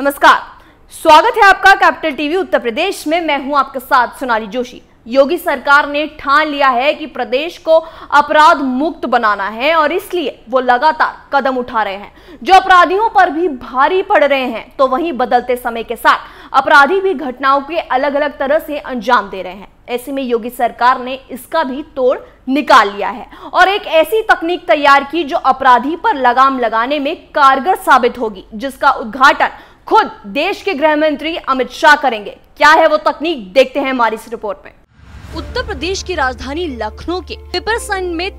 नमस्कार, स्वागत है आपका कैपिटल टीवी उत्तर प्रदेश में। मैं हूं आपके साथ सोनाली जोशी। योगी सरकार ने ठान लिया है कि प्रदेश को अपराध मुक्त बनाना है और इसलिए वो लगातार कदम उठा रहे हैं जो अपराधियों पर भी भारी पड़ रहे हैं। तो वहीं बदलते समय के साथ अपराधी भी घटनाओं के अलग अलग तरह से अंजाम दे रहे हैं। ऐसे में योगी सरकार ने इसका भी तोड़ निकाल लिया है और एक ऐसी तकनीक तैयार की जो अपराधी पर लगाम लगाने में कारगर साबित होगी, जिसका उद्घाटन खुद देश के गृह मंत्री अमित शाह करेंगे। क्या है वो तकनीक, देखते हैं हमारी इस रिपोर्ट में। उत्तर प्रदेश की राजधानी लखनऊ के पिपरसंड में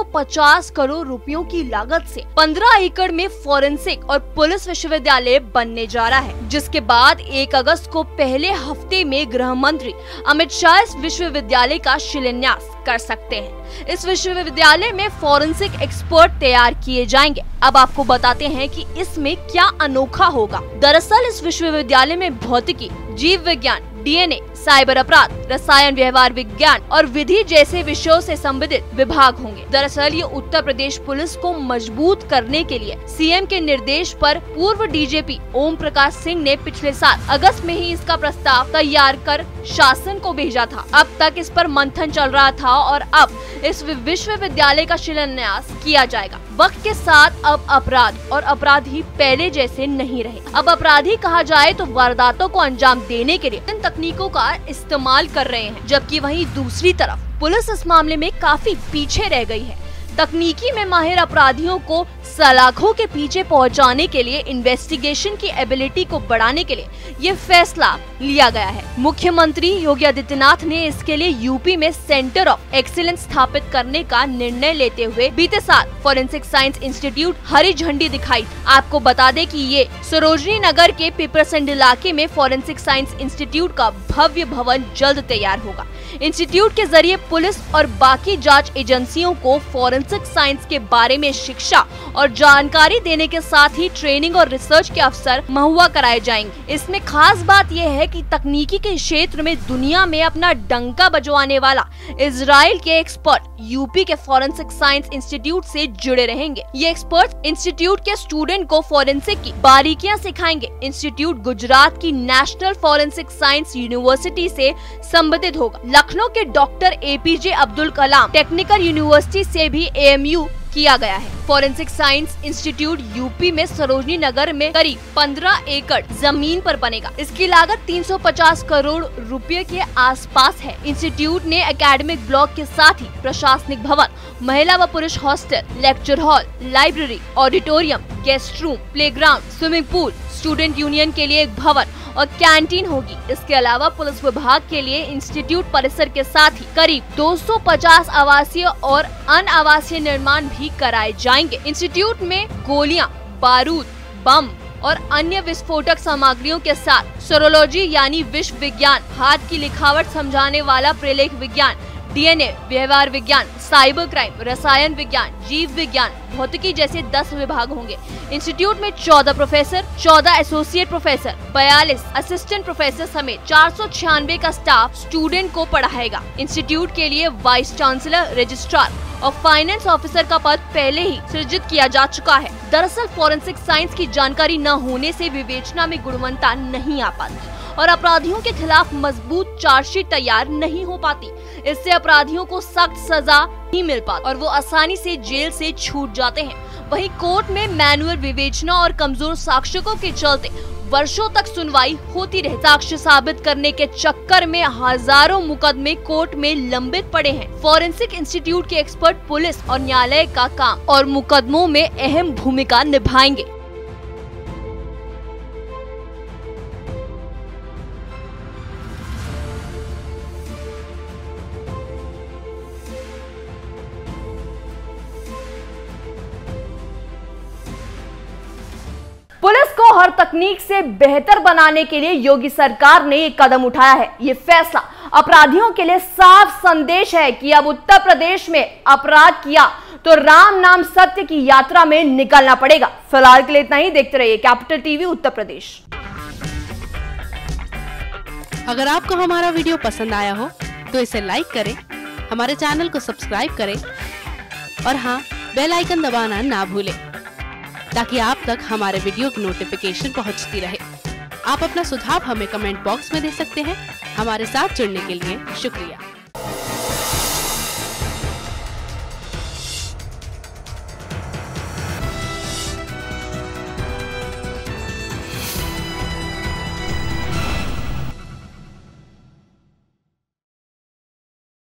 350 करोड़ रुपयों की लागत से 15 एकड़ में फॉरेंसिक और पुलिस विश्वविद्यालय बनने जा रहा है, जिसके बाद 1 अगस्त को पहले हफ्ते में गृह मंत्री अमित शाह इस विश्वविद्यालय का शिलान्यास कर सकते हैं। इस विश्वविद्यालय में फॉरेंसिक एक्सपर्ट तैयार किए जाएंगे। अब आपको बताते हैं कि इसमें क्या अनोखा होगा। दरअसल इस विश्वविद्यालय में भौतिकी, जीव विज्ञान, डीएनए, साइबर अपराध, रसायन व्यवहार विज्ञान और विधि जैसे विषयों से संबंधित विभाग होंगे। दरअसल ये उत्तर प्रदेश पुलिस को मजबूत करने के लिए सीएम के निर्देश पर पूर्व डीजीपी ओम प्रकाश सिंह ने पिछले साल अगस्त में ही इसका प्रस्ताव तैयार कर शासन को भेजा था। अब तक इस पर मंथन चल रहा था और अब इस विश्वविद्यालय का शिलान्यास किया जाएगा। वक्त के साथ अब अपराध और अपराधी पहले जैसे नहीं रहे। अब अपराधी कहा जाए तो वारदातों को अंजाम देने के लिए इन तकनीकों का इस्तेमाल कर रहे हैं, जबकि वहीं दूसरी तरफ पुलिस इस मामले में काफी पीछे रह गई है। तकनीकी में माहिर अपराधियों को सलाखों के पीछे पहुंचाने के लिए इन्वेस्टिगेशन की एबिलिटी को बढ़ाने के लिए ये फैसला लिया गया है। मुख्यमंत्री योगी आदित्यनाथ ने इसके लिए यूपी में सेंटर ऑफ एक्सीलेंस स्थापित करने का निर्णय लेते हुए बीते साल फॉरेंसिक साइंस इंस्टीट्यूट हरी झंडी दिखाई। आपको बता दें कि ये सरोजनी नगर के पिपरसंड इलाके में फॉरेंसिक साइंस इंस्टीट्यूट का भव्य भवन जल्द तैयार होगा। इंस्टीट्यूट के जरिए पुलिस और बाकी जांच एजेंसियों को फॉरेंसिक साइंस के बारे में शिक्षा और जानकारी देने के साथ ही ट्रेनिंग और रिसर्च के अवसर मुहैया कराए जाएंगे। इसमें खास बात यह है कि तकनीकी के क्षेत्र में दुनिया में अपना डंका बजवाने वाला इजराइल के एक्सपर्ट यूपी के फॉरेंसिक साइंस इंस्टीट्यूट से जुड़े रहेंगे। ये एक्सपर्ट इंस्टीट्यूट के स्टूडेंट को फॉरेंसिक की बारीकियां सिखाएंगे। इंस्टीट्यूट गुजरात की नेशनल फॉरेंसिक साइंस यूनिवर्सिटी से संबंधित होगा। लखनऊ के doctor APJ Abdul Kalam technical university से भी एएमयू किया गया है। फॉरेंसिक साइंस इंस्टीट्यूट यूपी में सरोजनी नगर में करीब 15 एकड़ जमीन पर बनेगा। इसकी लागत 350 करोड़ रुपए के आसपास है। इंस्टीट्यूट ने एकेडमिक ब्लॉक के साथ ही प्रशासनिक भवन, महिला व पुरुष hostel, lecture hall, library, auditorium, guest room, playground, swimming pool, student union के लिए एक भवन और कैंटीन होगी। इसके अलावा पुलिस विभाग के लिए इंस्टीट्यूट परिसर के साथ ही करीब 250 आवासीय और अनावासीय निर्माण भी कराए जाएंगे। इंस्टीट्यूट में गोलियां, बारूद, बम और अन्य विस्फोटक सामग्रियों के साथ सेरोलॉजी यानी विश्व विज्ञान, हाथ की लिखावट समझाने वाला प्रलेख विज्ञान, डीएनए, व्यवहार विज्ञान, साइबर क्राइम, रसायन विज्ञान, जीव विज्ञान, भौतिकी जैसे 10 विभाग होंगे। इंस्टीट्यूट में 14 professor, 14 associate professor, 42 assistant professor समेत 496 का स्टाफ स्टूडेंट को पढ़ाएगा। इंस्टीट्यूट के लिए वाइस चांसलर, रजिस्ट्रार और फाइनेंस ऑफिसर का पद पहले ही सृजित किया जा चुका है। दरअसल फॉरेंसिक साइंस की जानकारी न होने से विवेचना में गुणवत्ता नहीं आ पाती और अपराधियों के खिलाफ मजबूत चार्जशीट तैयार नहीं हो पाती। इससे अपराधियों को सख्त सजा नहीं मिल पाती और वो आसानी से जेल से छूट जाते हैं। वहीं कोर्ट में मैनुअल विवेचना और कमजोर साक्ष्यों के चलते वर्षों तक सुनवाई होती रही। साक्ष्य साबित करने के चक्कर में हजारों मुकदमे कोर्ट में लंबित पड़े हैं। फॉरेंसिक इंस्टीट्यूट के एक्सपर्ट पुलिस और न्यायालय का काम और मुकदमों में अहम भूमिका निभाएंगे। पुलिस को हर तकनीक से बेहतर बनाने के लिए योगी सरकार ने एक कदम उठाया है। ये फैसला अपराधियों के लिए साफ संदेश है कि अब उत्तर प्रदेश में अपराध किया तो राम नाम सत्य की यात्रा में निकलना पड़ेगा। फिलहाल के लिए इतना ही। देखते रहिए कैपिटल टीवी उत्तर प्रदेश। अगर आपको हमारा वीडियो पसंद आया हो तो इसे लाइक करें, हमारे चैनल को सब्सक्राइब करें और हाँ, बेल आइकन दबाना ना भूलें ताकि आप तक हमारे वीडियो की नोटिफिकेशन पहुंचती रहे। आप अपना सुझाव हमें कमेंट बॉक्स में दे सकते हैं। हमारे साथ जुड़ने के लिए शुक्रिया।